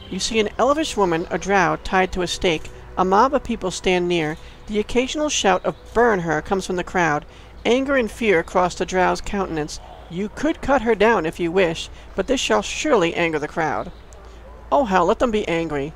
You see an elvish woman, a drow, tied to a stake. A mob of people stand near. The occasional shout of "Burn her" comes from the crowd. Anger and fear cross the drow's countenance. You could cut her down if you wish, but this shall surely anger the crowd. Oh hell, let them be angry.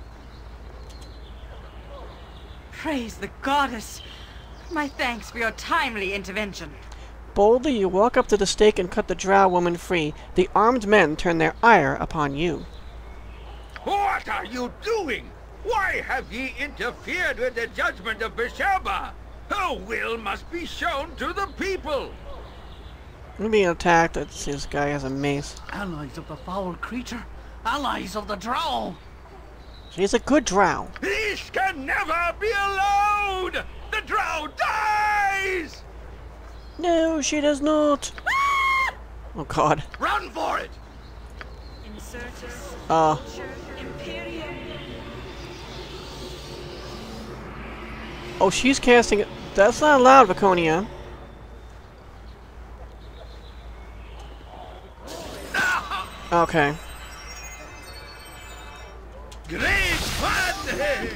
Praise the goddess! My thanks for your timely intervention. Boldly you walk up to the stake and cut the drow woman free. The armed men turn their ire upon you. What are you doing? Why have ye interfered with the judgment of Besheba? Her will must be shown to the people. I'm being attacked. This guy has a mace. Allies of the foul creature. Allies of the drow. She's a good drow. This can never be allowed! The drow dies! No, she does not. Oh god. Run for it! Oh, she's casting it. That's not allowed, Viconia. Okay. Great fun!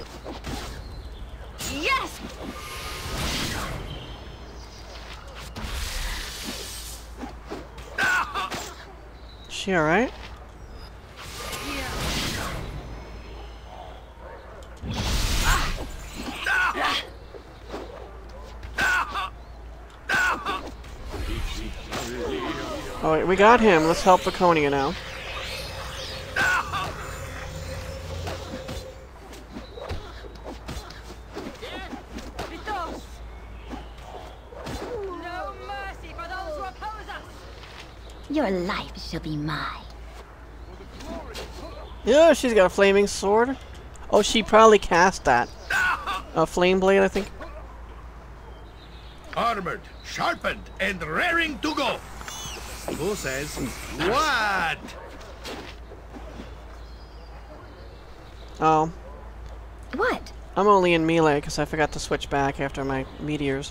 Yes! Is she alright? Oh wait, we got him. Let's help Viconia now. Your life shall be mine. Yeah, she's got a flaming sword. Oh, she probably cast that. A flame blade, I think. Armored, sharpened, and raring to go. Who says what? Oh. What? I'm only in melee because I forgot to switch back after my meteors.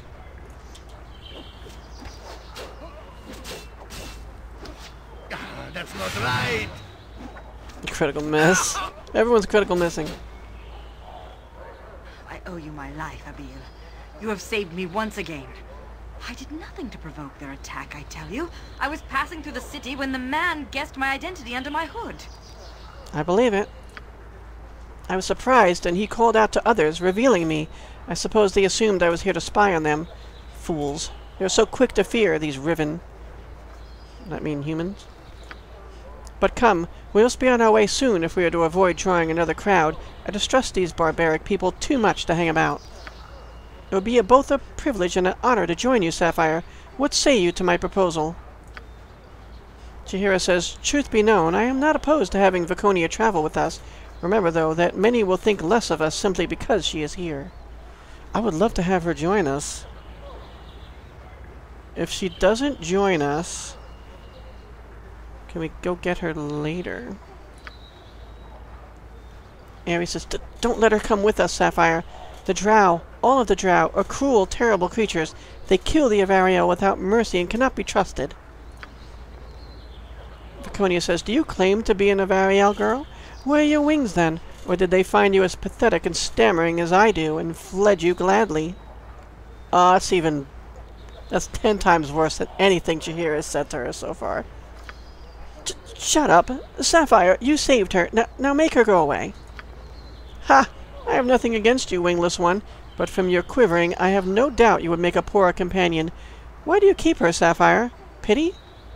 That's not right. Critical miss. Everyone's critical missing. I owe you my life, Abil. You have saved me once again. I did nothing to provoke their attack, I tell you. I was passing through the city when the man guessed my identity under my hood. I believe it. I was surprised, and he called out to others, revealing me. I suppose they assumed I was here to spy on them. Fools. They're so quick to fear, these Riven. That mean humans? But come, we must be on our way soon if we are to avoid drawing another crowd. I distrust these barbaric people too much to hang about. It would be both a privilege and an honor to join you, Sapphire. What say you to my proposal? Chihira says, truth be known, I am not opposed to having Viconia travel with us. Remember, though, that many will think less of us simply because she is here. I would love to have her join us. If she doesn't join us, can we go get her later? Ares says, don't let her come with us, Sapphire. The drow, all of the drow, are cruel, terrible creatures. They kill the Avariel without mercy and cannot be trusted. Viconia says, do you claim to be an Avariel girl? Where are your wings, then? Or did they find you as pathetic and stammering as I do, and fled you gladly? That's 10 times worse than anything Chihira has said to her so far. Shut up. Sapphire, you saved her. Now make her go away. Ha! I have nothing against you, wingless one, but from your quivering, I have no doubt you would make a poorer companion. Why do you keep her, Sapphire? Pity?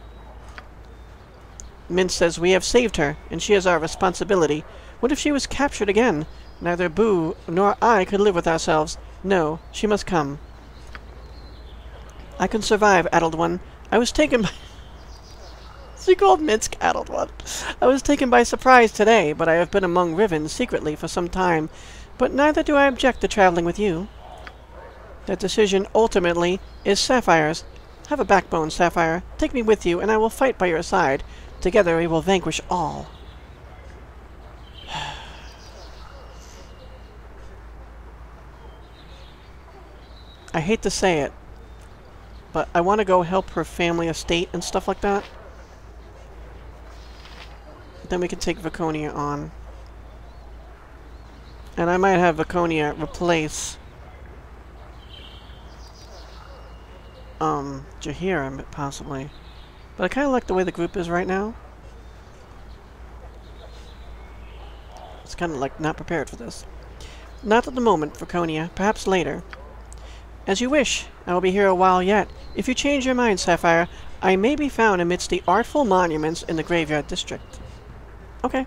Mint says we have saved her, and she is our responsibility. What if she was captured again? Neither Boo nor I could live with ourselves. No, she must come. I can survive, addled one. I was taken by... She called Minsk addled one. I was taken by surprise today, but I have been among Riven secretly for some time. But neither do I object to traveling with you. That decision, ultimately, is Sapphire's. Have a backbone, Sapphire. Take me with you, and I will fight by your side. Together we will vanquish all. I hate to say it, but I want to go help her family estate and stuff like that. Then we can take Viconia on. And I might have Viconia replace Jaheira, possibly. But I kind of like the way the group is right now. It's kind of like not prepared for this. Not at the moment, Viconia. Perhaps later. As you wish. I will be here a while yet. If you change your mind, Sapphire, I may be found amidst the artful monuments in the graveyard district. Okay.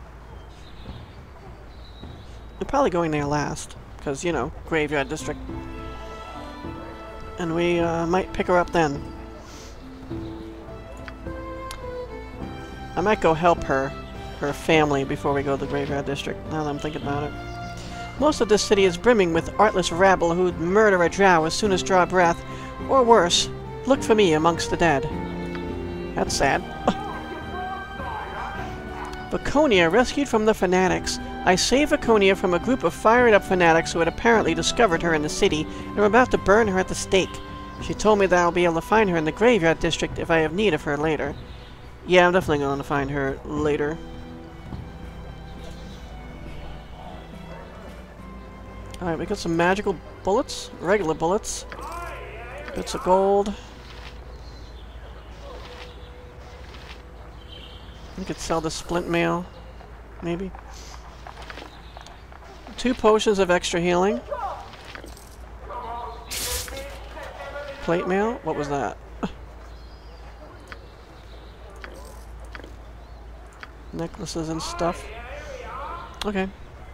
We're probably going there last. Because, you know, graveyard district. And we might pick her up then. I might go help her family before we go to the graveyard district, now that I'm thinking about it. Most of this city is brimming with artless rabble who'd murder a drow as soon as draw breath, or worse, look for me amongst the dead. That's sad. Viconia rescued from the fanatics. I saved Viconia from a group of fired-up fanatics who had apparently discovered her in the city and were about to burn her at the stake. She told me that I'll be able to find her in the graveyard district if I have need of her later. Yeah, I'm definitely going to find her later. Alright, we got some magical bullets, regular bullets, bits of gold. We could sell the splint mail, maybe. 2 potions of extra healing. Plate mail? What was that? Necklaces and stuff. Okay.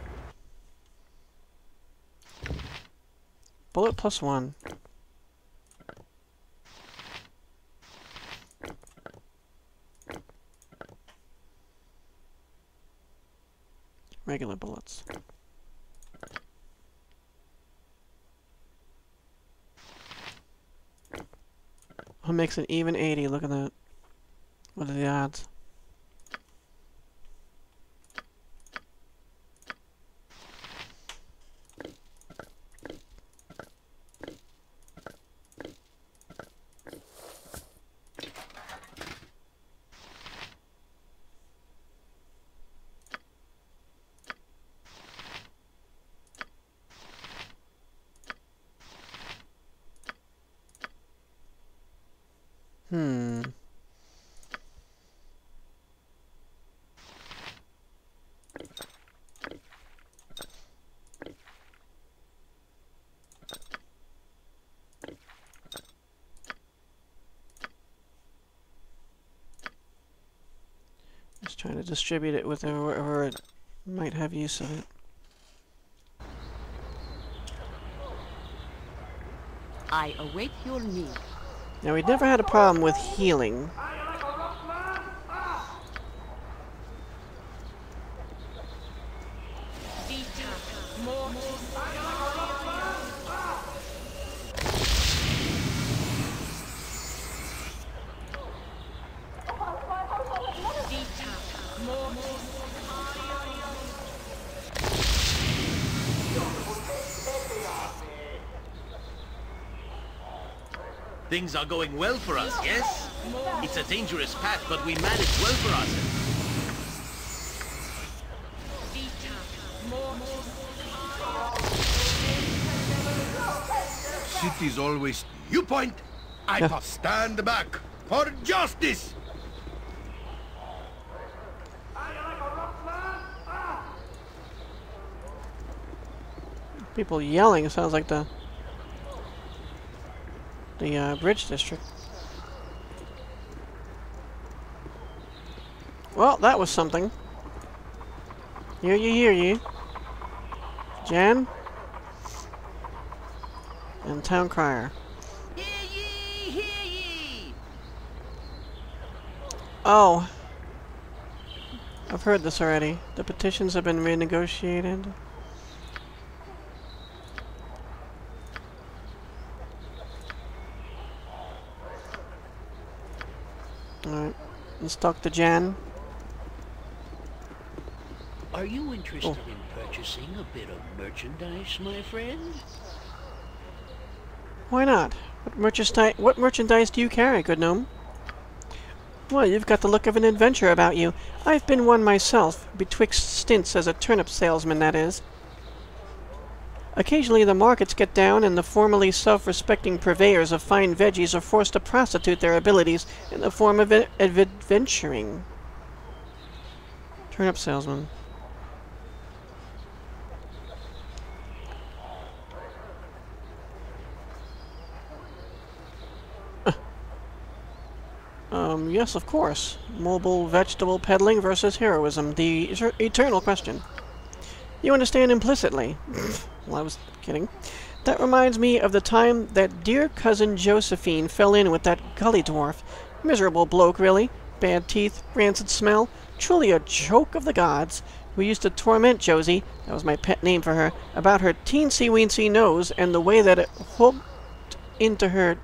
Bullet +1. Regular bullets. What makes an even 80? Look at that. What are the odds? Just trying to distribute it with whoever it might have use of it. I await your need. Now, we'd never had a problem with healing. Things are going well for us, yes? It's a dangerous path, but we manage well for ourselves. City's always... You point! I must stand back for justice! People yelling, sounds like the bridge district. Well, that was something. Hear ye. Jan? And Town Crier. Hear ye, hear ye! Oh. I've heard this already. The petitions have been renegotiated. Alright, let's talk to Jan. Are you interested in purchasing a bit of merchandise, my friend? Why not? What merchandise do you carry, good gnome? Well, you've got the look of an adventurer about you. I've been one myself, betwixt stints as a turnip salesman, that is. Occasionally the markets get down and the formerly self-respecting purveyors of fine veggies are forced to prostitute their abilities in the form of adventuring. Turnip salesman. Yes, of course. Mobile vegetable peddling versus heroism. The eternal question. You understand implicitly. Well, I was kidding. That reminds me of the time that dear cousin Josephine fell in with that gully dwarf. Miserable bloke, really. Bad teeth, rancid smell. Truly a joke of the gods. We used to torment Josie, that was my pet name for her, about her teensy-weensy nose and the way that it hooked into her...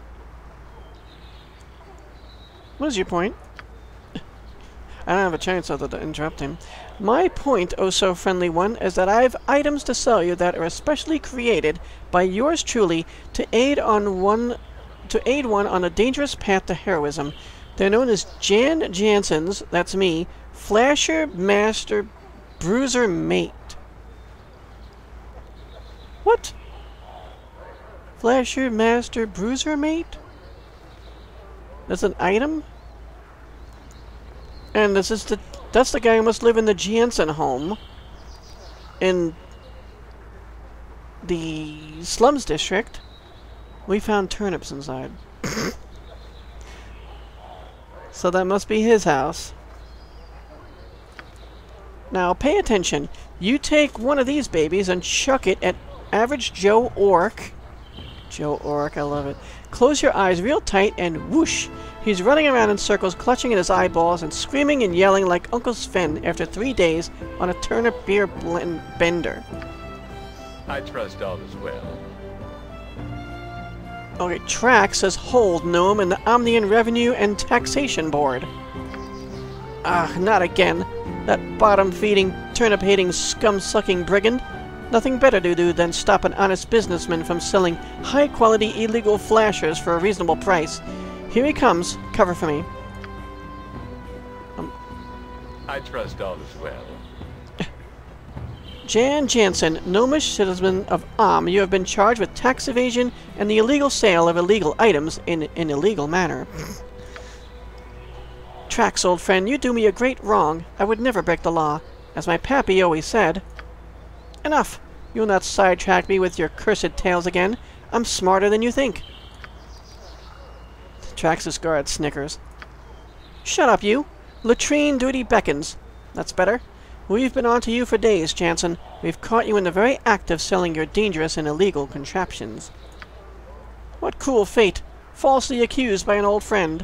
What is your point? I don't have a chance other to interrupt him. My point, oh so friendly one, is that I've items to sell you that are especially created by yours truly to aid one on a dangerous path to heroism. They're known as Jan Jansen's, that's me, Flasher Master Bruiser Mate. What? Flasher Master Bruiser Mate? That's an item? And this is that's the guy who must live in the Jansen home in the slums district. We found turnips inside. So that must be his house. Now pay attention. You take one of these babies and chuck it at average Joe Orc. Joe Orc, I love it. Close your eyes real tight and whoosh! He's running around in circles, clutching at his eyeballs and screaming and yelling like Uncle Sven after 3 days on a turnip beer bender. I trust all is well. Okay, Track says hold, gnome, in the Omnian Revenue and Taxation Board. Ah, not again. That bottom-feeding, turnip-hating, scum-sucking brigand. Nothing better to do than stop an honest businessman from selling high-quality illegal flashers for a reasonable price. Here he comes. Cover for me. I trust all is well. Jan Jansen, gnomish citizen of you have been charged with tax evasion and the illegal sale of illegal items in an illegal manner. Trax, old friend, you do me a great wrong. I would never break the law. As my pappy always said. Enough! You'll not sidetrack me with your cursed tales again. I'm smarter than you think. Trax's guard snickers. Shut up, you! Latrine duty beckons. That's better. We've been on to you for days, Jansen. We've caught you in the very act of selling your dangerous and illegal contraptions. What cruel fate! Falsely accused by an old friend.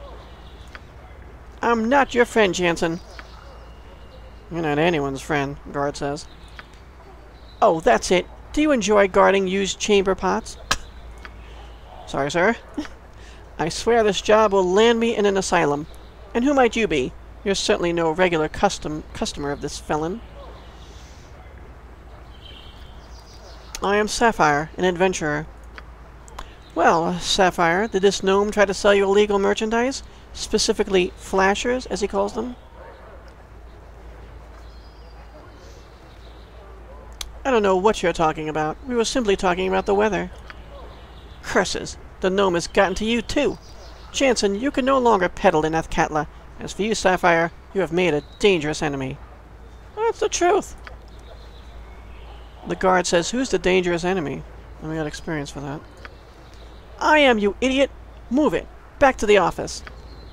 I'm not your friend, Jansen. You're not anyone's friend, guard says. Oh, that's it. Do you enjoy guarding used chamber pots? Sorry, sir. I swear this job will land me in an asylum. And who might you be? You're certainly no regular customer of this felon. I am Sapphire, an adventurer. Well, Sapphire, did this gnome try to sell you illegal merchandise? Specifically, flashers, as he calls them? I don't know what you're talking about. We were simply talking about the weather. Curses! The gnome has gotten to you, too! Jansen, you can no longer peddle in Athkatla. As for you, Sapphire, you have made a dangerous enemy. That's the truth! The guard says, who's the dangerous enemy? And we got experience for that. I am, you idiot! Move it! Back to the office!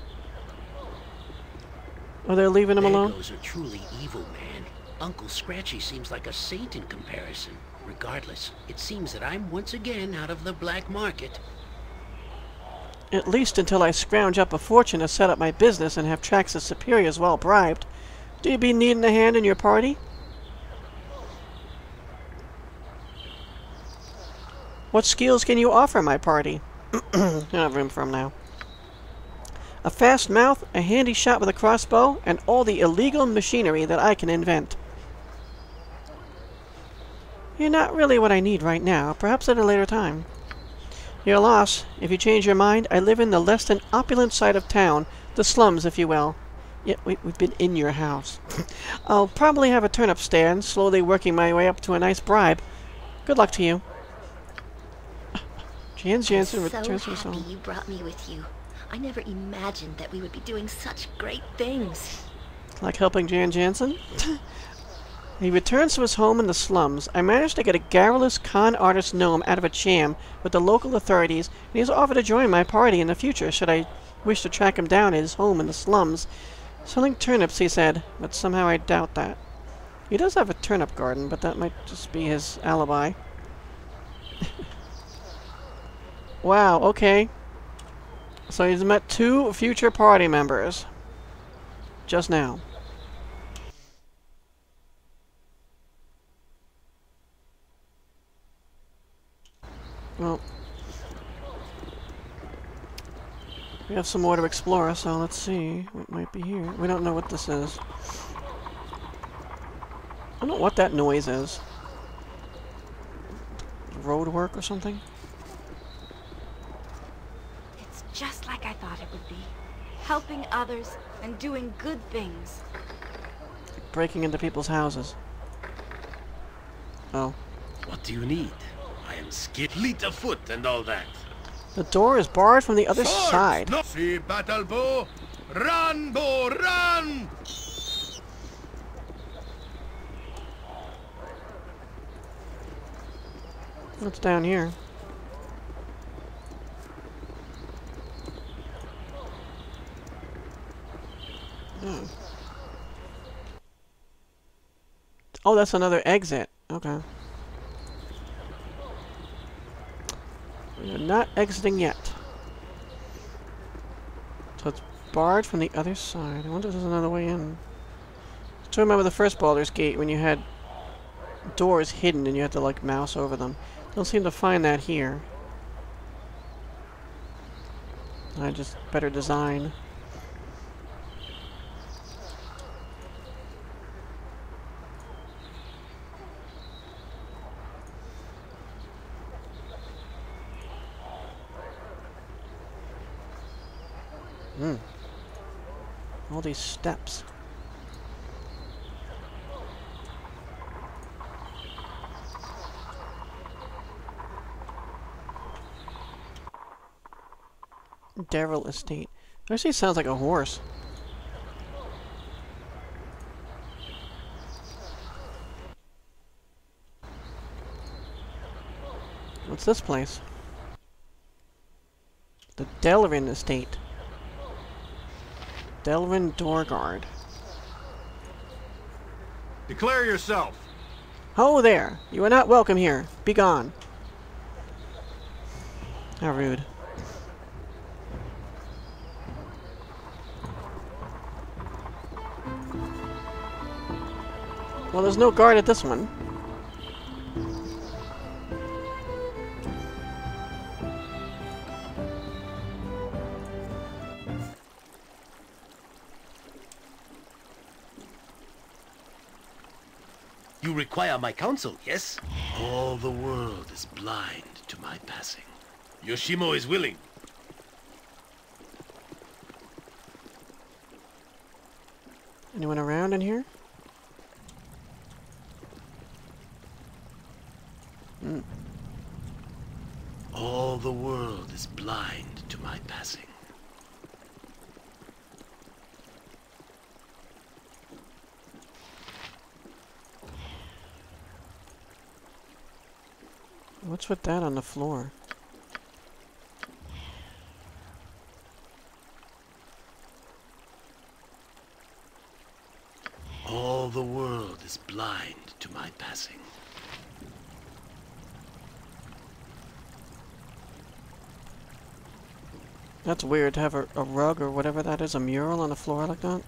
Oh, they're leaving him alone? There goes a truly evil man. Uncle Scratchy seems like a saint in comparison. Regardless, it seems that I'm once again out of the black market. At least until I scrounge up a fortune to set up my business and have Trax's superiors well bribed. Do you be needing a hand in your party? What skills can you offer my party? I don't have room for him now. A fast mouth, a handy shot with a crossbow, and all the illegal machinery that I can invent. You're not really what I need right now, perhaps at a later time. Your loss. If you change your mind, I live in the less than opulent side of town, the slums, if you will. Yeah, we've been in your house. I'll probably have a turnip stand, slowly working my way up to a nice bribe. Good luck to you. Jan Jansen I'm so returns to his happy home. you brought me with you. I never imagined that we would be doing such great things. Like helping Jan Jansen? He returns to his home in the slums. I managed to get a garrulous con artist gnome out of a jam with the local authorities, and he has offered to join my party in the future should I wish to track him down at his home in the slums. Selling turnips, he said, but somehow I doubt that. He does have a turnip garden, but that might just be his alibi. Wow, okay. So he's met 2 future party members. Just now. Well, we have some more to explore, so let's see what might be here. We don't know what this is. I don't know what that noise is. Road work or something? It's just like I thought it would be. Helping others and doing good things. Breaking into people's houses. Oh. What do you need? I am fleet of foot and all that. The door is barred from the other side. No. See battle bow. Run, bow, run! What's down here? Hmm. Oh, that's another exit. Okay. We are not exiting yet. So it's barred from the other side. I wonder if there's another way in. I remember the first Baldur's Gate when you had doors hidden and you had to like mouse over them. Don't seem to find that here. Just better design. All these steps. Daryl Estate. Actually sounds like a horse. What's this place? The Delrin Estate. Delrin Doorguard. Declare yourself. Ho there! You are not welcome here. Be gone. How rude. Well, there's no guard at this one. You require my counsel, yes? All the world is blind to my passing. Yoshimo is willing. Anyone around in here? All the world is blind to my passing. What's with that on the floor? All the world is blind to my passing. That's weird to have a rug or whatever that is, a mural on the floor like that.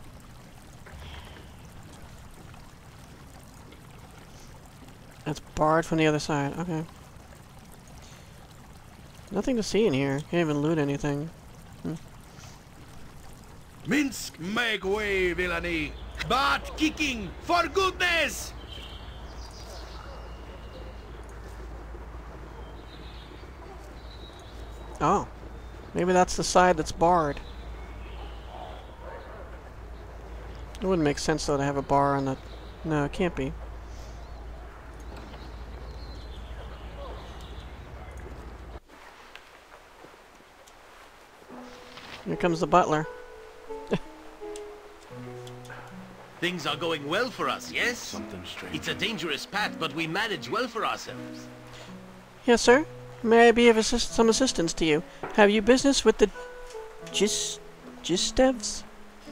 That's barred from the other side. Okay. Nothing to see in here. Can't even loot anything. Minsk, make way, villainy! Butt kicking, for goodness! Oh. Maybe that's the side that's barred. It wouldn't make sense, though, to have a bar on the... No, it can't be. Here comes the butler. Things are going well for us, yes? Something strange. It's a dangerous path, but we manage well for ourselves. Yes, sir. May I be of some assistance to you? Have you business with the Gistevs?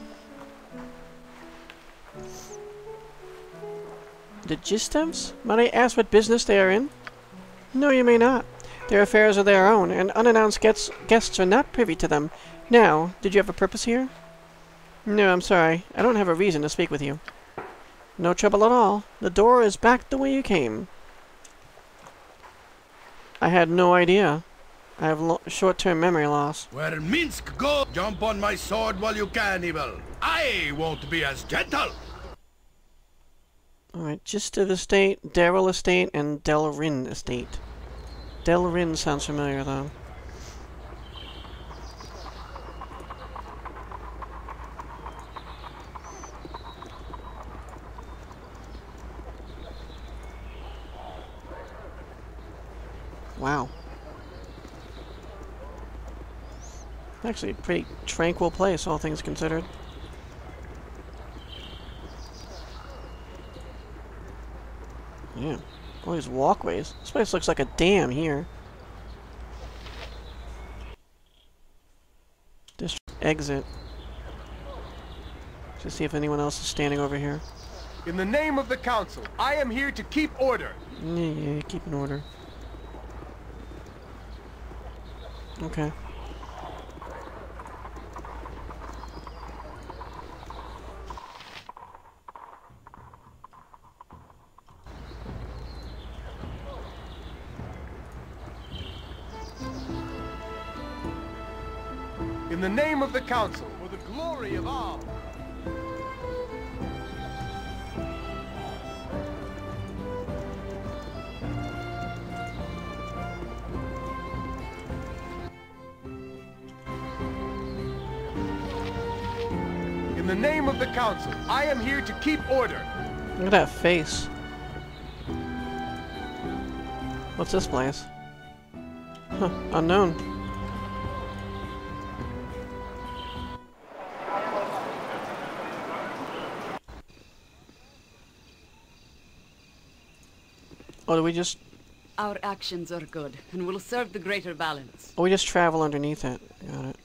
The Gistevs? Might I ask what business they are in? No, you may not. Their affairs are their own, and unannounced guests are not privy to them. Now, did you have a purpose here? No, I'm sorry. I don't have a reason to speak with you. No trouble at all. The door is back the way you came. I had no idea. I have short-term memory loss. Where Minsk go, jump on my sword while you can, evil. I won't be as gentle. Alright, Gistev Estate, Daryl Estate, and Delrin Estate. Delrin sounds familiar, though. Wow. Actually, a pretty tranquil place, all things considered. Yeah. All these walkways. This place looks like a dam here. District exit. To see if anyone else is standing over here. In the name of the council, I am here to keep order. Yeah, keep in order. Okay. In the name of the council, for the glory of all. In the name of the council, I am here to keep order. Look at that face. What's this place? Huh, unknown. Oh, do we just... Our actions are good, and will serve the greater balance. Oh, we just travel underneath it. Got it.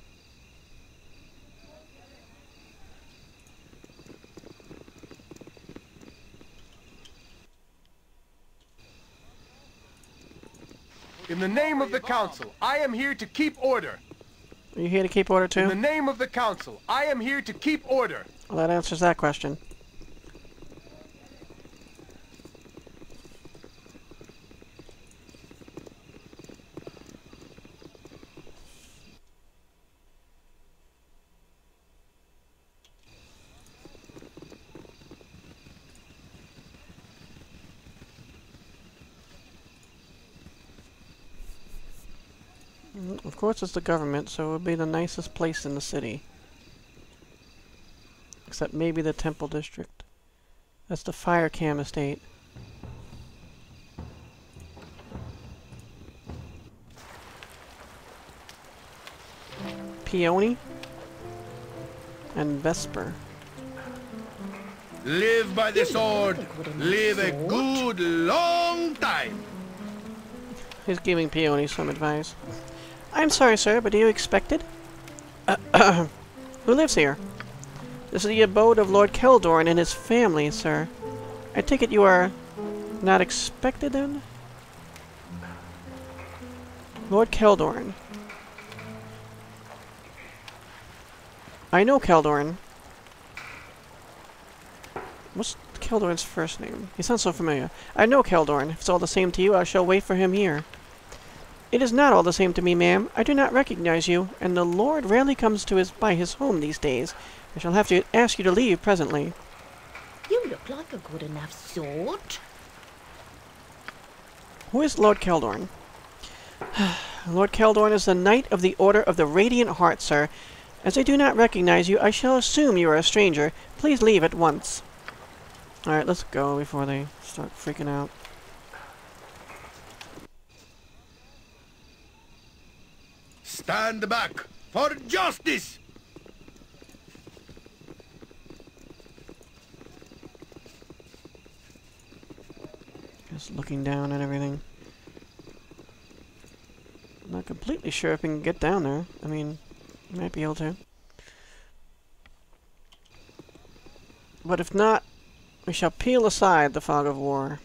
In the name of the council, I am here to keep order. Are you here to keep order too? In the name of the council, I am here to keep order. Well, that answers that question. Of course it's the government, so it would be the nicest place in the city. Except maybe the Temple District. That's the Fire Cam Estate. Peony? And Vesper. Live by the sword. Live a good long time. He's giving Peony some advice. I'm sorry, sir, but are you expected? Who lives here? This is the abode of Lord Keldorn and his family, sir. I take it you are not expected, then? Lord Keldorn. I know Keldorn. What's Keldorn's first name? He sounds so familiar. I know Keldorn. If it's all the same to you, I shall wait for him here. It is not all the same to me, ma'am. I do not recognize you, and the Lord rarely comes to by his home these days. I shall have to ask you to leave presently. You look like a good enough sort. Who is Lord Keldorn? Lord Keldorn is the Knight of the Order of the Radiant Heart, sir. As I do not recognize you, I shall assume you are a stranger. Please leave at once. Alright, let's go before they start freaking out. Stand back. for justice! Just looking down at everything. Not completely sure if we can get down there. I mean, we might be able to. But if not, we shall peel aside the fog of war.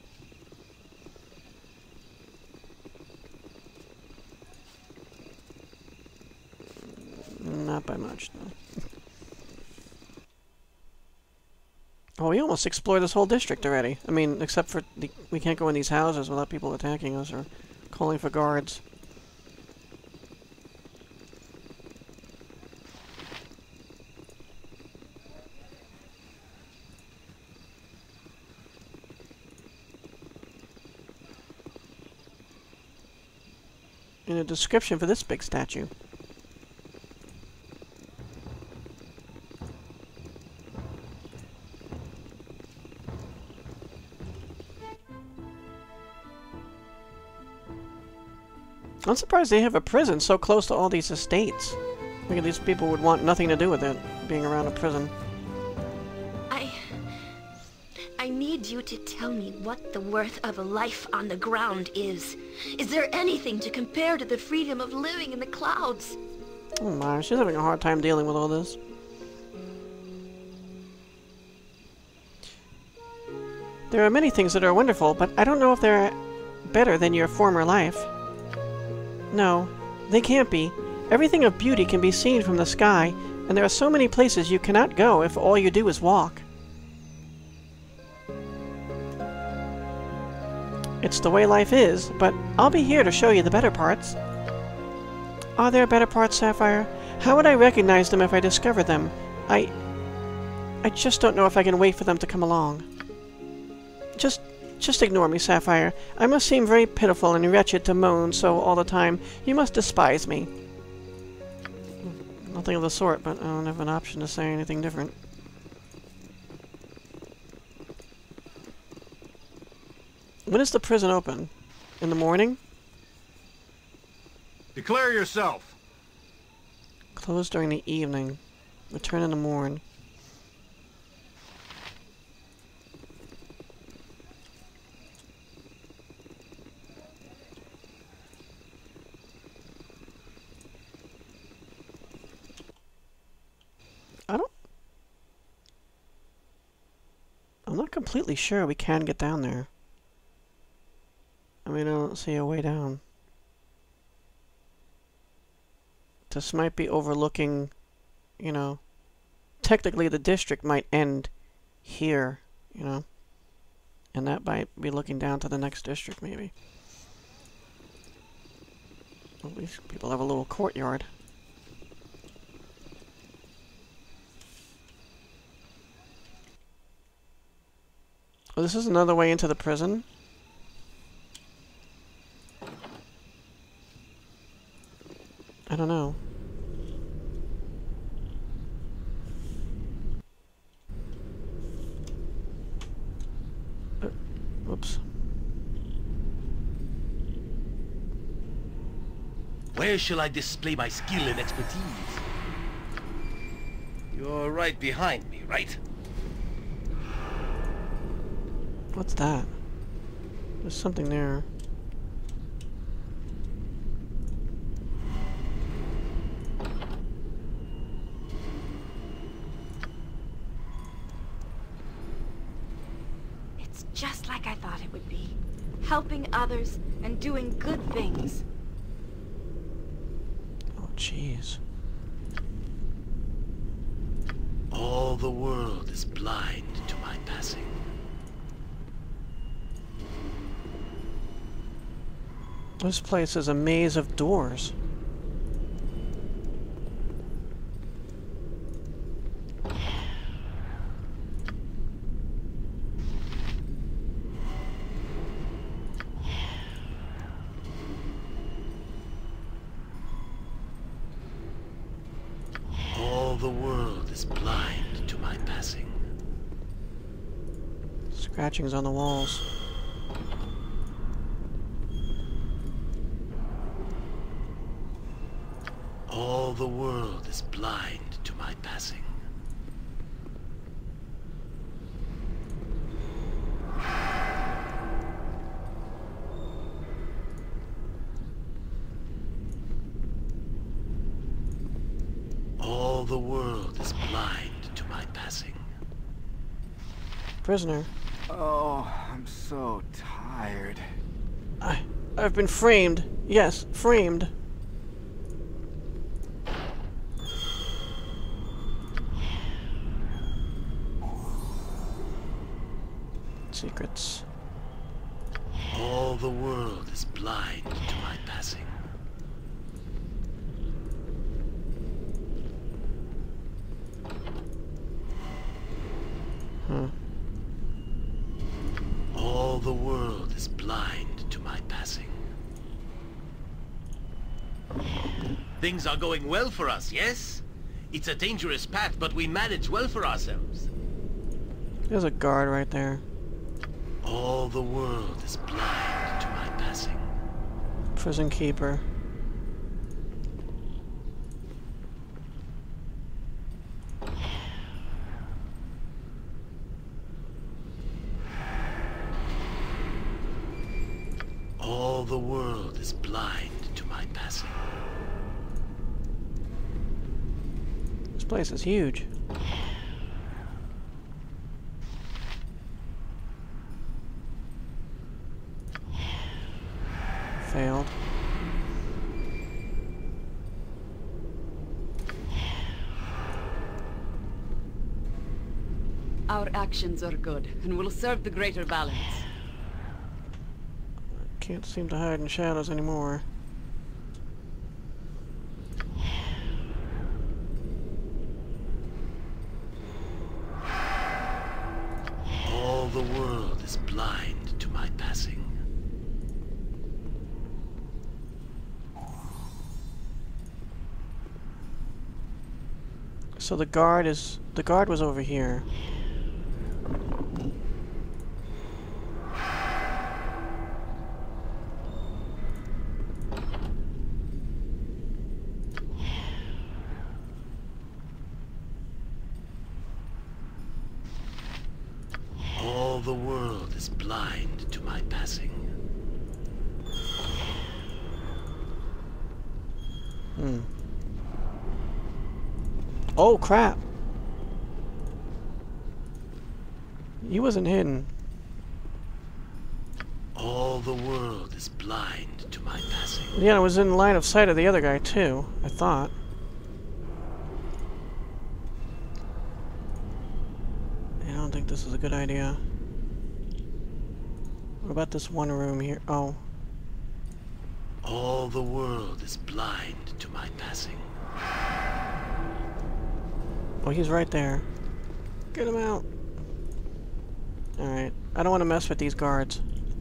Not by much, though. Oh, we almost explored this whole district already. I mean, except for we can't go in these houses without people attacking us or calling for guards. And a description for this big statue. I'm surprised they have a prison so close to all these estates. I think these people would want nothing to do with it, being around a prison. I need you to tell me what the worth of a life on the ground is. Is there anything to compare to the freedom of living in the clouds? Oh my, she's having a hard time dealing with all this. There are many things that are wonderful, but I don't know if they're better than your former life. No, they can't be. Everything of beauty can be seen from the sky, and there are so many places you cannot go if all you do is walk. It's the way life is, but I'll be here to show you the better parts. Are there better parts, Sapphire? How would I recognize them if I discovered them? I just don't know if I can wait for them to come along. Just ignore me, Sapphire. I must seem very pitiful and wretched to moan so all the time. You must despise me. Nothing of the sort, but I don't have an option to say anything different. When is the prison open? In the morning? Declare yourself. Closed during the evening. Return in the morn. I'm not completely sure we can get down there. I mean, I don't see a way down. This might be overlooking, you know, technically the district might end here, you know, and that might be looking down to the next district, maybe. At least people have a little courtyard. Oh, this is another way into the prison? I don't know. Whoops. Where shall I display my skill and expertise? You're right behind me, right? What's that? There's something there. It's just like I thought it would be. Helping others and doing good things. Oh, jeez. All the world is blind to my passing. This place is a maze of doors. All the world is blind to my passing. Scratchings on the walls. All the world is blind to my passing. All the world is blind to my passing. Prisoner. Oh, I'm so tired. I've been framed. Yes, framed. Secrets. All the world is blind to my passing. All the world is blind to my passing. Things are going well for us, yes? It's a dangerous path, but we manage well for ourselves. There's a guard right there. All the world is blind to my passing. Prison keeper. All the world is blind to my passing. This place is huge. Failed. Our actions are good, and will serve the greater balance. Can't seem to hide in shadows anymore. All the world is blind to my passing. So the guard was over here. All the world is blind to my passing. Oh crap! He wasn't hidden. All the world is blind to my passing. Yeah, it was in line of sight of the other guy too, I thought. I don't think this is a good idea. What about this one room here? Oh. All the world is blind to my passing. Oh, he's right there. Get him out. Alright. I don't want to mess with these guards.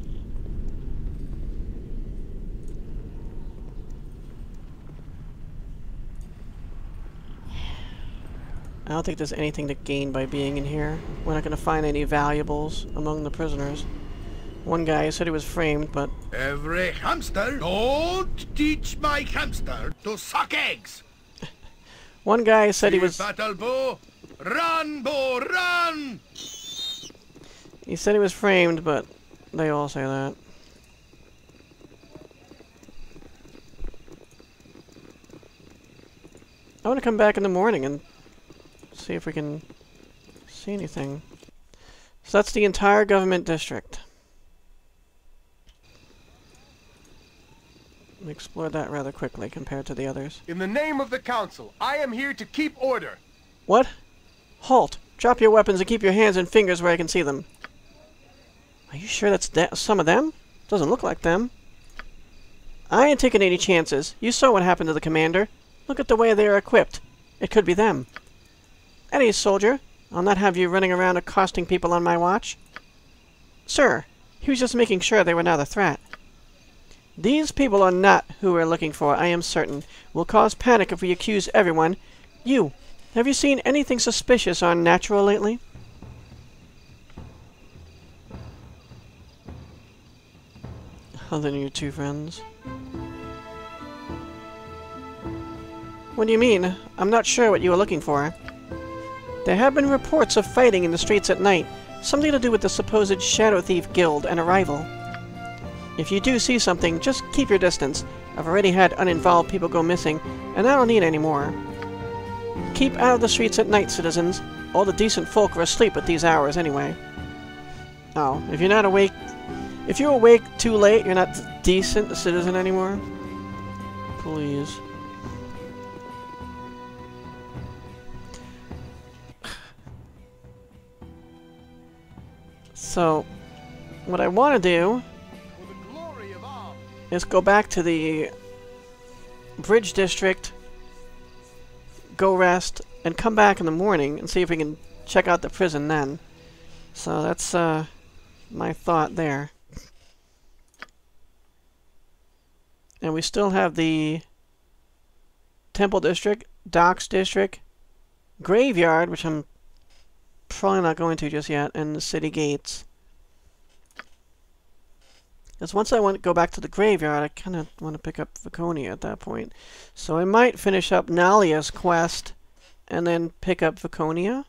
I don't think there's anything to gain by being in here. We're not going to find any valuables among the prisoners. One guy said he was framed, but... Every hamster, don't teach my hamster to suck eggs! One guy said he was... Battle bow, run, bow, run! He said he was framed, but they all say that. I want to come back in the morning and see if we can see anything. So that's the entire government district. We explored that rather quickly compared to the others. In the name of the council, I am here to keep order. What? Halt! Drop your weapons and keep your hands and fingers where I can see them. Are you sure that's some of them? Doesn't look like them. I ain't taking any chances. You saw what happened to the commander. Look at the way they are equipped. It could be them. At ease, soldier. I'll not have you running around accosting people on my watch. Sir, he was just making sure they were not a threat. These people are not who we're looking for, I am certain. We'll cause panic if we accuse everyone. You, have you seen anything suspicious or unnatural lately? Other than your two friends. What do you mean? I'm not sure what you were looking for. There have been reports of fighting in the streets at night, something to do with the supposed Shadow Thief Guild and a rival. If you do see something, just keep your distance. I've already had uninvolved people go missing, and I don't need any more. Keep out of the streets at night, citizens. All the decent folk are asleep at these hours anyway. Oh, if you're not awake... If you're awake too late, you're not a decent citizen anymore? Please. So, what I want to do is go back to the Bridge District, go rest, and come back in the morning and see if we can check out the prison then. So that's my thought there. And we still have the Temple District, Docks District, Graveyard, which I'm probably not going to just yet, and the City Gates. Because once I want to go back to the Graveyard, I kind of want to pick up Viconia at that point. So I might finish up Nalia's quest and then pick up Viconia.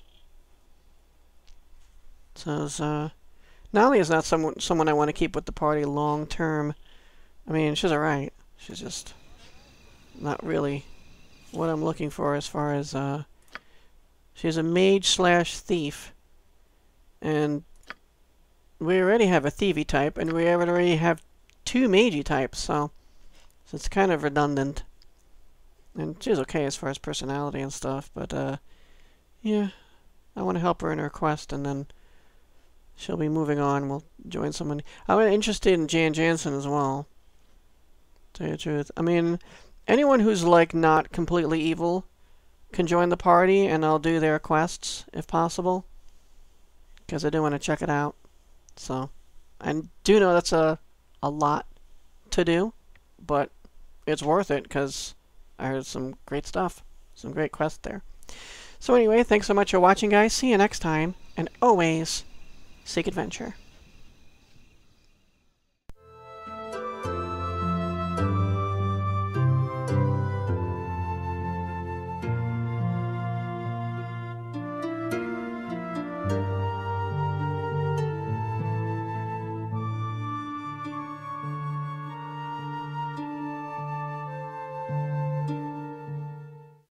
So Nalia's not someone I want to keep with the party long term. I mean, she's alright. She's just not really what I'm looking for as far as she's a mage / thief. And we already have a thievy type, and we already have 2 magey types, so it's kind of redundant. And she's okay as far as personality and stuff, but yeah, I want to help her in her quest, and then she'll be moving on. We'll join someone. I'm interested in Jan Jansen as well, to tell you the truth. I mean, anyone who's like not completely evil can join the party, and I'll do their quests if possible, because I do want to check it out. So, I do know that's a lot to do, but it's worth it because I heard some great stuff, some great quests there. So anyway, thanks so much for watching, guys. See you next time, and always seek adventure.